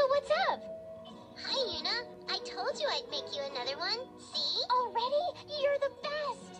what's up? Hi, Yuna. I told you I'd make you another one. See? Already? You're the best!